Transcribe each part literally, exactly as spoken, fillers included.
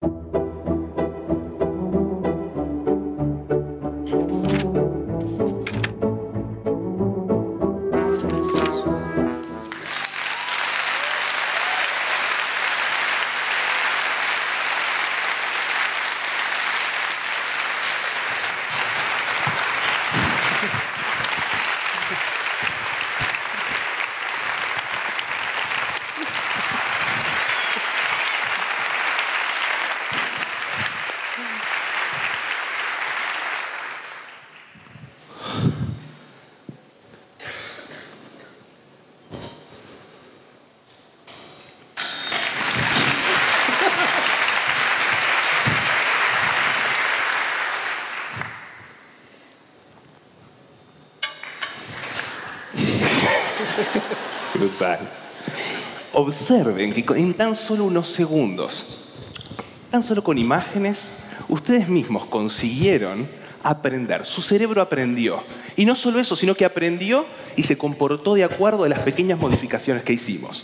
Brutal. Observen que en tan solo unos segundos, tan solo con imágenes, ustedes mismos consiguieron aprender. Su cerebro aprendió. Y no solo eso, sino que aprendió y se comportó de acuerdo a las pequeñas modificaciones que hicimos.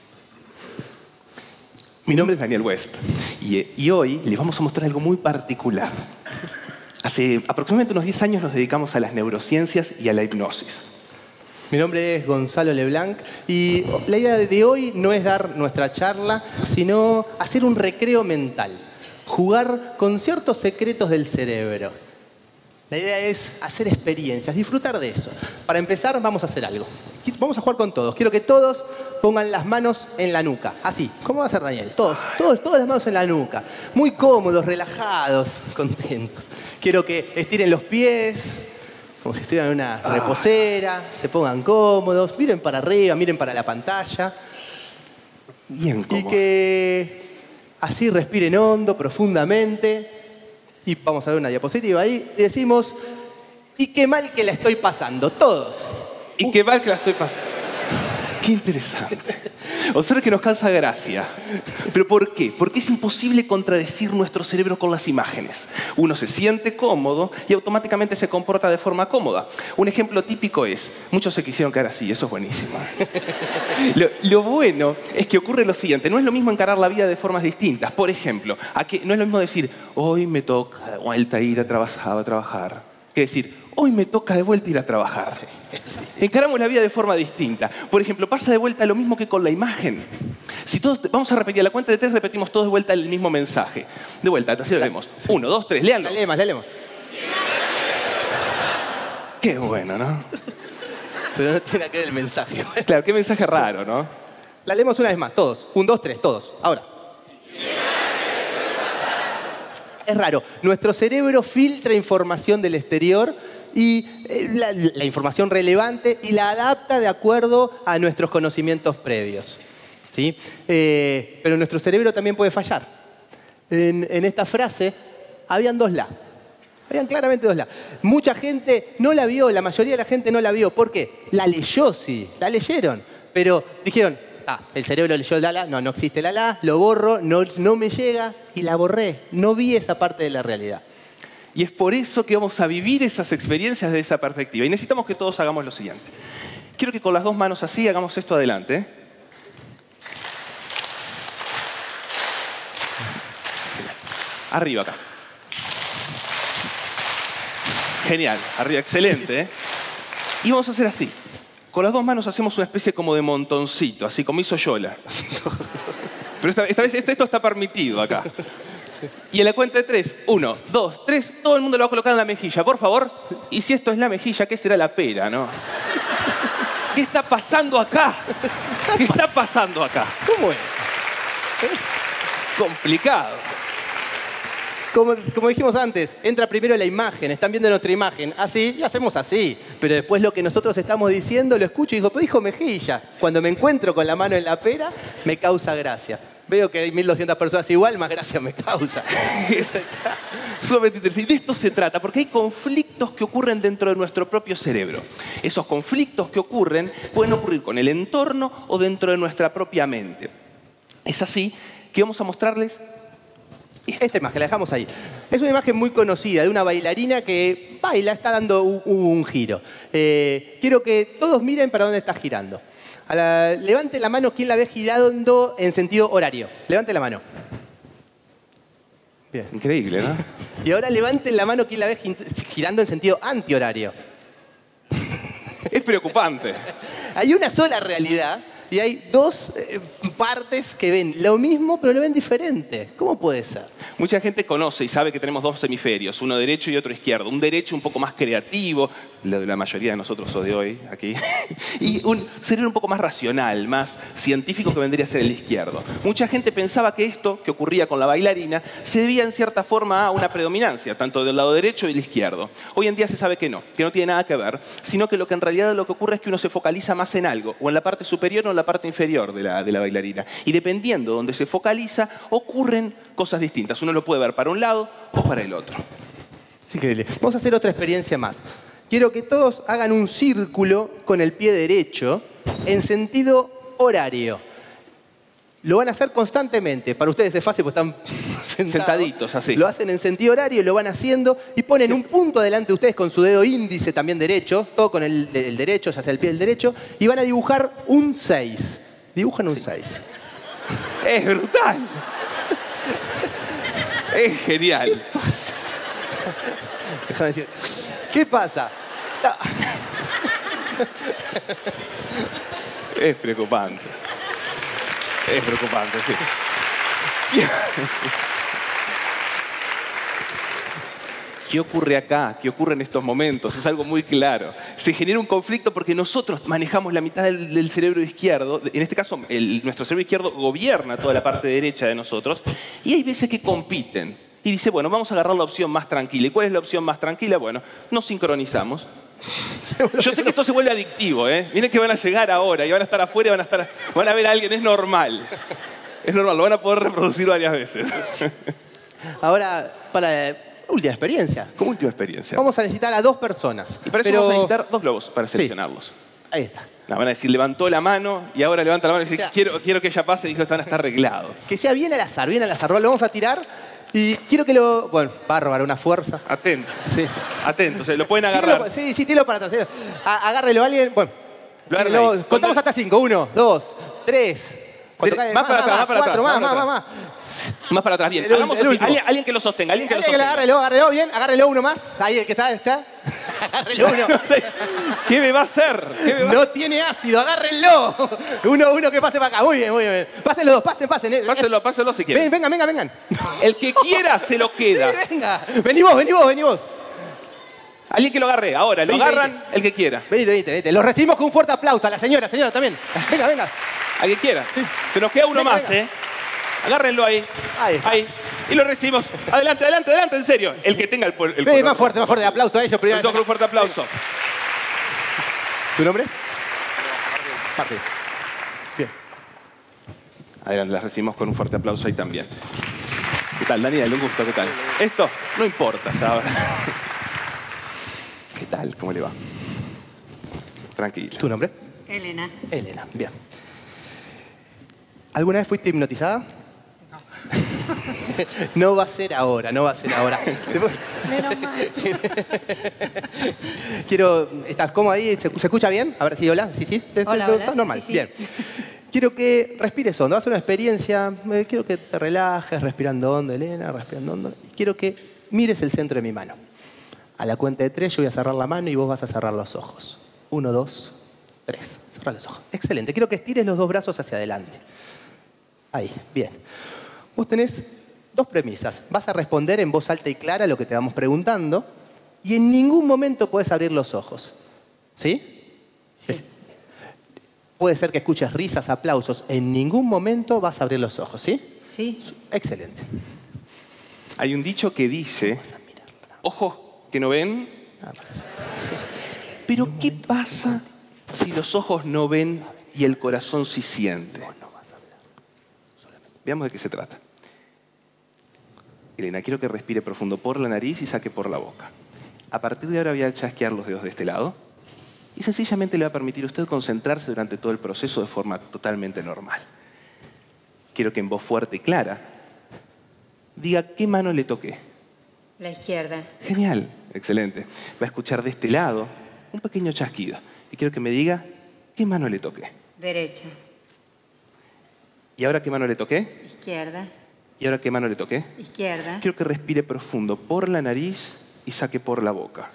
Mi nombre es Daniel West y, y hoy les vamos a mostrar algo muy particular. Hace aproximadamente unos diez años nos dedicamos a las neurociencias y a la hipnosis. Mi nombre es Gonzalo Leblanc y la idea de hoy no es dar nuestra charla, sino hacer un recreo mental, jugar con ciertos secretos del cerebro. La idea es hacer experiencias, disfrutar de eso. Para empezar, vamos a hacer algo. Vamos a jugar con todos. Quiero que todos pongan las manos en la nuca. Así. ¿Cómo va a hacer Daniel? Todos, todos, todas las manos en la nuca. Muy cómodos, relajados, contentos. Quiero que estiren los pies, como si estuvieran en una reposera, se pongan cómodos, miren para arriba, miren para la pantalla. Bien cómodos. Y que así respiren hondo, profundamente. Y vamos a ver una diapositiva ahí. Y decimos, y qué mal que la estoy pasando, todos. Y qué mal que la estoy pasando. Qué interesante. Observen que nos causa gracia. ¿Pero por qué? Porque es imposible contradecir nuestro cerebro con las imágenes. Uno se siente cómodo y automáticamente se comporta de forma cómoda. Un ejemplo típico es, muchos se quisieron quedar así, eso es buenísimo. Lo, lo bueno es que ocurre lo siguiente, no es lo mismo encarar la vida de formas distintas. Por ejemplo, aquí no es lo mismo decir, hoy me toca de vuelta ir a trabajar, a trabajar, que decir, hoy me toca de vuelta ir a trabajar. Encaramos la vida de forma distinta. Por ejemplo, pasa de vuelta lo mismo que con la imagen. Si todos, vamos a repetir, a la cuenta de tres repetimos todos de vuelta el mismo mensaje. De vuelta, así lo vemos. Uno, dos, tres, léanlo. La leemos, la leemos. Qué bueno, ¿no? Pero no tiene que ver el mensaje. Claro, qué mensaje raro, ¿no? La leemos una vez más, todos. Un, dos, tres, todos. Ahora. Es raro. Nuestro cerebro filtra información del exterior y la, la información relevante y la adapta de acuerdo a nuestros conocimientos previos. ¿Sí? Eh, pero nuestro cerebro también puede fallar. En, en esta frase habían dos la. Habían claramente dos la. Mucha gente no la vio, la mayoría de la gente no la vio. ¿Por qué? La leyó, sí. La leyeron. Pero dijeron, ah, el cerebro leyó la la, no, no existe la la, lo borro, no, no me llega y la borré. No vi esa parte de la realidad. Y es por eso que vamos a vivir esas experiencias de esa perspectiva. Y necesitamos que todos hagamos lo siguiente. Quiero que con las dos manos así hagamos esto adelante. ¿eh? Arriba acá. Genial, arriba, excelente. ¿eh? Y vamos a hacer así. Con las dos manos hacemos una especie como de montoncito, así como hizo Yola. Pero esta, esta vez esto está permitido acá. Y en la cuenta de tres, uno, dos, tres, todo el mundo lo va a colocar en la mejilla, por favor. Y si esto es la mejilla, ¿qué será la pera, no? ¿Qué está pasando acá? ¿Qué está pasando acá? ¿Cómo es? Complicado. Como, como dijimos antes, entra primero la imagen, están viendo nuestra imagen, así, y hacemos así. Pero después lo que nosotros estamos diciendo, lo escucho y digo, pero dijo mejilla. Cuando me encuentro con la mano en la pera, me causa gracia. Veo que hay mil doscientas personas igual, más gracia me causa. Es sumamente interesante. Y de esto se trata, porque hay conflictos que ocurren dentro de nuestro propio cerebro. Esos conflictos que ocurren pueden ocurrir con el entorno o dentro de nuestra propia mente. Es así que vamos a mostrarles esta imagen, la dejamos ahí. Es una imagen muy conocida de una bailarina que baila, está dando un, un giro. Eh, quiero que todos miren para dónde está girando. A la, levante la mano quien la ve girando en sentido horario. Levante la mano. Bien. Increíble, ¿no? Y ahora levanten la mano quien la ve girando en sentido antihorario. Es preocupante. Hay una sola realidad y hay dos eh, partes que ven lo mismo, pero lo ven diferente. ¿Cómo puede ser? Mucha gente conoce y sabe que tenemos dos hemisferios, uno derecho y otro izquierdo. Un derecho un poco más creativo, lo de la mayoría de nosotros o de hoy aquí, y un cerebro un poco más racional, más científico, que vendría a ser el izquierdo. Mucha gente pensaba que esto que ocurría con la bailarina se debía en cierta forma a una predominancia, tanto del lado derecho y del izquierdo. Hoy en día se sabe que no, que no tiene nada que ver, sino que lo que en realidad lo que ocurre es que uno se focaliza más en algo, o en la parte superior o en la parte inferior de la, de la bailarina. Y dependiendo de donde se focaliza, ocurren cosas distintas. Uno lo puede ver para un lado o para el otro. Es increíble. Vamos a hacer otra experiencia más. Quiero que todos hagan un círculo con el pie derecho en sentido horario. Lo van a hacer constantemente. Para ustedes es fácil porque están sentados. Sentaditos, así. Lo hacen en sentido horario, lo van haciendo y ponen un punto delante de ustedes con su dedo índice también derecho, todo con el, el derecho, ya sea el pie del derecho, y van a dibujar un seis. Dibujan un seis. Es brutal. Es genial. Déjame decir, ¿qué pasa? Es preocupante. Es preocupante, sí. ¿Qué ocurre acá? ¿Qué ocurre en estos momentos? Es algo muy claro. Se genera un conflicto porque nosotros manejamos la mitad del, del cerebro izquierdo. En este caso, el, nuestro cerebro izquierdo gobierna toda la parte derecha de nosotros. Y hay veces que compiten. Y dice, bueno, vamos a agarrar la opción más tranquila. ¿Y cuál es la opción más tranquila? Bueno, nos sincronizamos. Yo sé que esto se vuelve adictivo, ¿eh? Miren que van a llegar ahora y van a estar afuera y van a, estar, van a ver a alguien. Es normal. Es normal, lo van a poder reproducir varias veces. Ahora, para última experiencia. Como última experiencia. Vamos a necesitar a dos personas. Y para eso pero... vamos a necesitar dos globos para seleccionarlos. Sí. Ahí está. No, van a decir, levantó la mano y ahora levanta la mano y dice, O sea, quiero, quiero que ella pase y dijo, está arreglado. Que sea bien al azar, bien al azar. Lo vamos a tirar y quiero que lo... Bueno, bárbaro, una fuerza. Atento. Sí. Atento, se lo pueden agarrar. Tíralo, sí, sí, tíralo para atrás. A, agárrelo a alguien. Bueno, Lo agarran tíralo, ahí. contamos Cuando- hasta cinco. Uno, dos, tres. Cuando Más cae- para atrás, más para cuatro, atrás, más, más más, para más, atrás. más. Más para atrás, bien. El ul- Hagamos el así. último. Alguien, alguien que lo sostenga, alguien que lo Alguien que lo sostenga. agárrelo, agárrelo bien, agárrelo uno más. Ahí, el que está, está. Agárrelo uno. No sé. ¿Qué me va a hacer? ¿Qué me va a No tiene ácido, agárrenlo. Uno, uno que pase para acá. Muy bien, muy bien. Pasen los dos, pasen, pasen. Eh, Páselo, páselo si Ven, quiere. vengan, vengan, vengan. El que quiera se lo queda. Sí, venga. Vení vos, vení vos, vení vos. Alguien que lo agarre. Ahora, lo Vení, agarran el que quiera. Venite, venite, venite. Lo recibimos con un fuerte aplauso. A la señora, señora también. Venga, venga. Al que quiera. Se nos queda uno Venga, más, venga. ¿eh? Agárrenlo ahí. Ahí está. Ahí. Y lo recibimos. Adelante, adelante, adelante, en serio. El que tenga el, el, el Ven, más fuerte, más fuerte. Aplauso a ellos. Primero. Entonces, un fuerte aplauso. ¿Tu nombre? Martín. Bien. Adelante, las recibimos con un fuerte aplauso ahí también. ¿Qué tal, Daniel? Un gusto, ¿qué tal? Esto no importa, ¿sabes? ¿Qué tal? ¿Cómo le va? Tranquilo. ¿Tu nombre? Elena. Elena. Bien. ¿Alguna vez fuiste hipnotizada? No. No va a ser ahora, no va a ser ahora. Menos mal. Quiero... ¿Estás cómodo ahí? ¿Se, se escucha bien? A ver si hola. ¿Sí, sí? Hola, ¿Todo- hola. todo normal. Sí, sí. Bien. Quiero que respires hondo. Vas a una experiencia. eh, Quiero que te relajes, respirando hondo, Elena, respirando hondo. Quiero que mires el centro de mi mano. A la cuenta de tres yo voy a cerrar la mano y vos vas a cerrar los ojos. Uno, dos, tres. Cerrar los ojos. Excelente. Quiero que estires los dos brazos hacia adelante. Ahí, bien. Vos tenés dos premisas. Vas a responder en voz alta y clara lo que te vamos preguntando y en ningún momento puedes abrir los ojos. ¿Sí? Sí. Es- puede ser que escuches risas, aplausos. En ningún momento vas a abrir los ojos, ¿sí? Sí. Excelente. Hay un dicho que dice, ojos que no ven, Nada más. pero ¿qué pasa si los ojos no ven y el corazón sí siente? Veamos de qué se trata. Elena, quiero que respire profundo por la nariz y saque por la boca. A partir de ahora voy a chasquear los dedos de este lado y sencillamente le va a permitir a usted concentrarse durante todo el proceso de forma totalmente normal. Quiero que en voz fuerte y clara diga qué mano le toqué. La izquierda. Genial, excelente. Va a escuchar de este lado un pequeño chasquido y quiero que me diga qué mano le toqué. Derecha. ¿Y ahora qué mano le toqué? Izquierda. ¿Y ahora qué mano le toqué? Izquierda. Quiero que respire profundo por la nariz y saque por la boca.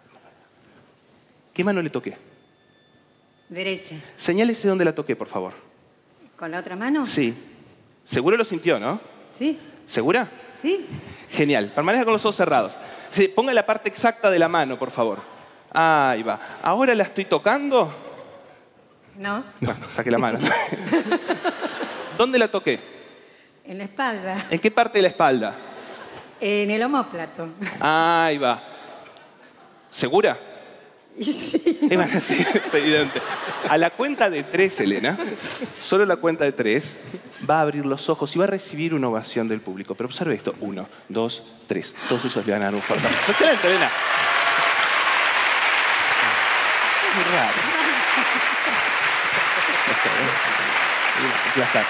¿Qué mano le toqué? Derecha. Señálese dónde la toqué, por favor. ¿Con la otra mano? Sí. Seguro lo sintió, ¿no? Sí. ¿Segura? Sí. Genial. Permanezca con los ojos cerrados. Sí, ponga la parte exacta de la mano, por favor. Ahí va. ¿Ahora la estoy tocando? No. Bueno, saque la mano. ¿Dónde la toqué? En la espalda. ¿En qué parte de la espalda? En el omóplato. Ahí va. ¿Segura? Sí. Eh, bueno, sí, es evidente. A la cuenta de tres, Elena, solo la cuenta de tres, va a abrir los ojos y va a recibir una ovación del público. Pero observe esto. Uno, dos, tres. Todos esos le van a dar un fuerte aplauso. Excelente, Elena. Muy raro. No sé, ¿eh? Un placer.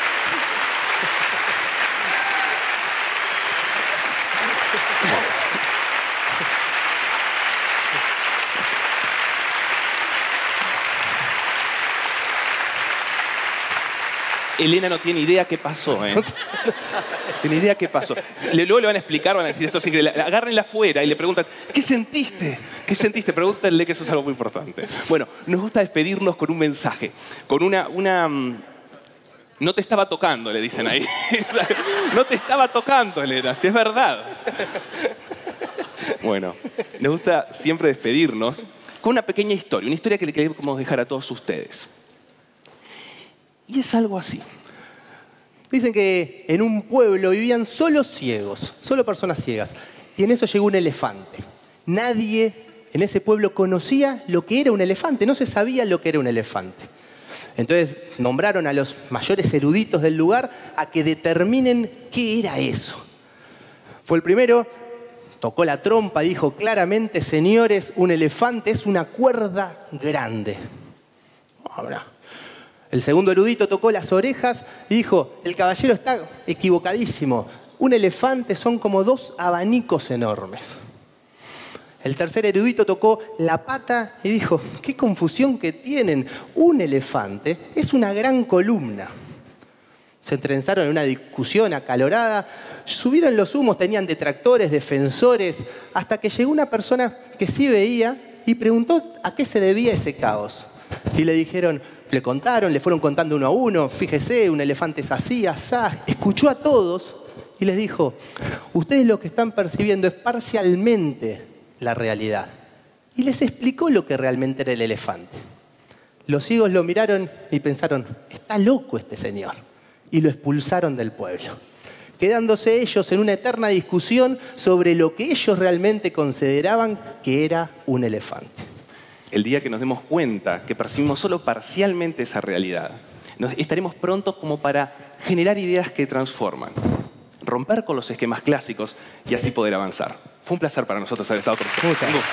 Elena no tiene idea qué pasó, ¿eh? No tiene idea qué pasó. Le, luego le van a explicar, van a decir esto es increíble. Agárrenla afuera y le preguntan, ¿qué sentiste? ¿Qué sentiste? Pregúntenle que eso es algo muy importante. Bueno, nos gusta despedirnos con un mensaje, con una... una no te estaba tocando, le dicen ahí. No te estaba tocando, Elena, si es verdad. Bueno, nos gusta siempre despedirnos con una pequeña historia, una historia que le queremos dejar a todos ustedes. Y es algo así. Dicen que en un pueblo vivían solo ciegos, solo personas ciegas. Y en eso llegó un elefante. Nadie en ese pueblo conocía lo que era un elefante, no se sabía lo que era un elefante. Entonces nombraron a los mayores eruditos del lugar a que determinen qué era eso. Fue el primero, tocó la trompa y dijo claramente, señores, un elefante es una cuerda grande. Ahora, el segundo erudito tocó las orejas y dijo, el caballero está equivocadísimo. Un elefante son como dos abanicos enormes. El tercer erudito tocó la pata y dijo, qué confusión que tienen. Un elefante es una gran columna. Se entrenzaron en una discusión acalorada, subieron los humos, tenían detractores, defensores, hasta que llegó una persona que sí veía y preguntó a qué se debía ese caos. Y le dijeron, le contaron, le fueron contando uno a uno, fíjese, un elefante es así, asá. Escuchó a todos y les dijo, ustedes lo que están percibiendo es parcialmente la realidad. Y les explicó lo que realmente era el elefante. Los ciegos lo miraron y pensaron, está loco este señor. Y lo expulsaron del pueblo, quedándose ellos en una eterna discusión sobre lo que ellos realmente consideraban que era un elefante. El día que nos demos cuenta que percibimos solo parcialmente esa realidad, nos, estaremos prontos como para generar ideas que transforman, romper con los esquemas clásicos y así poder avanzar. Fue un placer para nosotros haber estado con ustedes. Muchas gracias.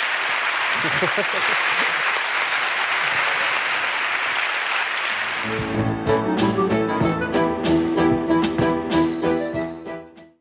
Un gusto.